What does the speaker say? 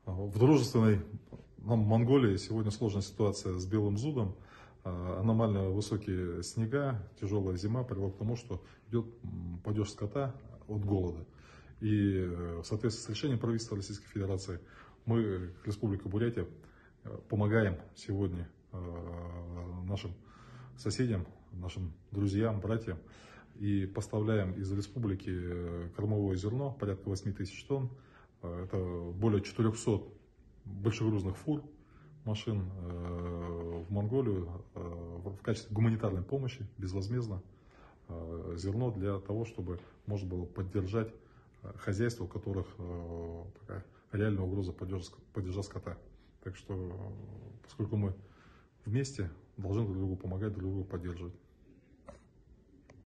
В дружественной нам Монголии сегодня сложная ситуация с белым зудом. Аномально высокие снега, тяжелая зима привела к тому, что идет падеж скота от голода. И в соответствии с решением правительства Российской Федерации мы, Республика Бурятия, помогаем сегодня нашим соседям, нашим друзьям, братьям и поставляем из республики кормовое зерно, порядка 8 тысяч тонн. Это более 400 большегрузных фур машин в Монголию в качестве гуманитарной помощи, безвозмездно, зерно для того, чтобы можно было поддержать хозяйства, у которых такая реальная угроза падежа скота. Так что, поскольку мы вместе, должны друг другу помогать, друг друга поддерживать.